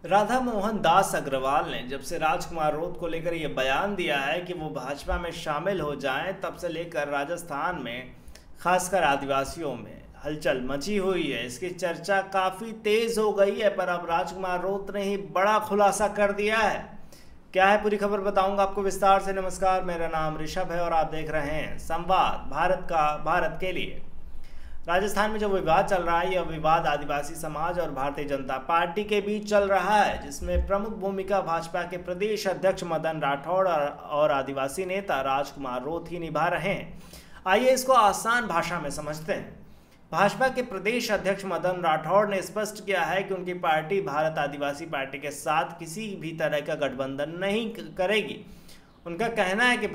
राधा मोहन दास अग्रवाल ने जब से राजकुमार रोत को लेकर यह बयान दिया है कि वो भाजपा में शामिल हो जाएं, तब से लेकर राजस्थान में खासकर आदिवासियों में हलचल मची हुई है। इसकी चर्चा काफ़ी तेज़ हो गई है, पर अब राजकुमार रोत ने ही बड़ा खुलासा कर दिया है। क्या है पूरी खबर बताऊंगा आपको विस्तार से। नमस्कार, मेरा नाम ऋषभ है और आप देख रहे हैं संवाद भारत के लिए। राजस्थान में जो विवाद चल रहा है, यह विवाद आदिवासी समाज और भारतीय जनता पार्टी के बीच चल रहा है, जिसमें प्रमुख भूमिका भाजपा के प्रदेश अध्यक्ष मदन राठौड़ और आदिवासी नेता राजकुमार रोत ही निभा रहे हैं। आइए इसको आसान भाषा में समझते हैं। भाजपा के प्रदेश अध्यक्ष मदन राठौड़ ने स्पष्ट किया है कि उनकी पार्टी भारत आदिवासी पार्टी के साथ किसी भी तरह का गठबंधन नहीं करेगी। उनका कहना है कि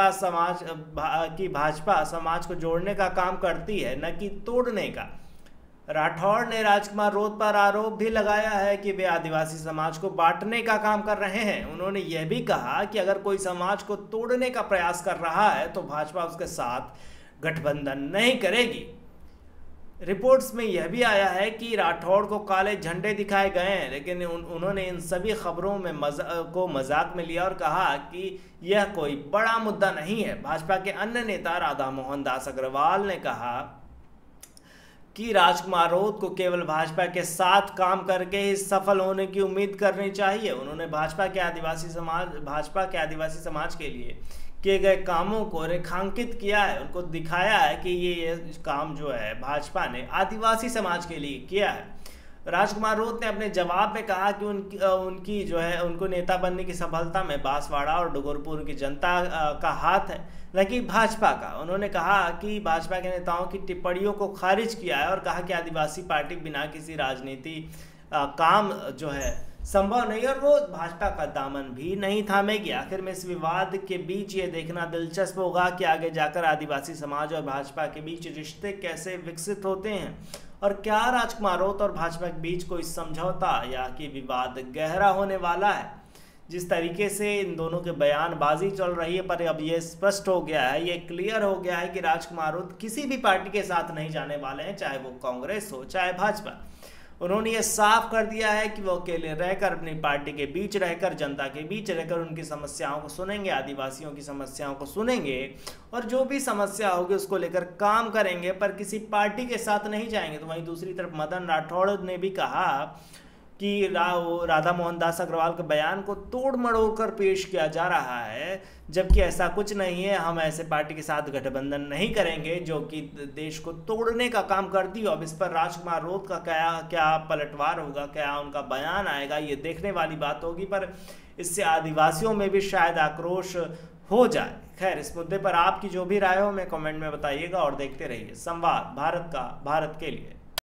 भाजपा समाज को जोड़ने का काम करती है, न कि तोड़ने का। राठौड़ ने राजकुमार रोत पर आरोप भी लगाया है कि वे आदिवासी समाज को बांटने का काम कर रहे हैं। उन्होंने यह भी कहा कि अगर कोई समाज को तोड़ने का प्रयास कर रहा है तो भाजपा उसके साथ गठबंधन नहीं करेगी। रिपोर्ट्स में यह भी आया है कि राठौड़ को काले झंडे दिखाए गए हैं, लेकिन उन्होंने इन सभी खबरों में मजाक में लिया और कहा कि यह कोई बड़ा मुद्दा नहीं है। भाजपा के अन्य नेता राधा मोहन दास अग्रवाल ने कहा कि राजकुमार रोत को केवल भाजपा के साथ काम करके ही सफल होने की उम्मीद करनी चाहिए। उन्होंने भाजपा के आदिवासी समाज के लिए किए गए कामों को रेखांकित किया है। उनको दिखाया है कि ये काम जो है भाजपा ने आदिवासी समाज के लिए किया है। राजकुमार रोत ने अपने जवाब में कहा कि उनकी जो है उनको नेता बनने की सफलता में बांसवाड़ा और डूंगरपुर की जनता का हाथ है, न कि भाजपा का। उन्होंने कहा कि भाजपा के नेताओं की टिप्पणियों को खारिज किया है और कहा कि आदिवासी पार्टी बिना किसी राजनीति काम जो है संभव नहीं और वो भाजपा का दामन भी नहीं थामेगी। आखिर में इस विवाद के बीच ये देखना दिलचस्प होगा कि आगे जाकर आदिवासी समाज और भाजपा के बीच रिश्ते कैसे विकसित होते हैं और क्या राजकुमार रोत और भाजपा के बीच कोई समझौता या कि विवाद गहरा होने वाला है। जिस तरीके से इन दोनों के बयानबाजी चल रही है, पर अब ये स्पष्ट हो गया है, ये क्लियर हो गया है कि राजकुमार रोत किसी भी पार्टी के साथ नहीं जाने वाले हैं, चाहे वो कांग्रेस हो चाहे भाजपा। उन्होंने ये साफ कर दिया है कि वो अकेले रहकर अपनी पार्टी के बीच रहकर, जनता के बीच रहकर उनकी समस्याओं को सुनेंगे, आदिवासियों की समस्याओं को सुनेंगे और जो भी समस्या होगी उसको लेकर काम करेंगे, पर किसी पार्टी के साथ नहीं जाएंगे। तो वहीं दूसरी तरफ मदन राठौड़ ने भी कहा कि राधा मोहन दास अग्रवाल के बयान को तोड़ मड़ोड़ कर पेश किया जा रहा है, जबकि ऐसा कुछ नहीं है। हम ऐसे पार्टी के साथ गठबंधन नहीं करेंगे जो कि देश को तोड़ने का काम करती हो। अब इस पर राजकुमार रोत का क्या पलटवार होगा, क्या उनका बयान आएगा, ये देखने वाली बात होगी, पर इससे आदिवासियों में भी शायद आक्रोश हो जाए। खैर, इस मुद्दे पर आपकी जो भी राय हो हमें कमेंट में बताइएगा और देखते रहिए संवाद भारत के लिए।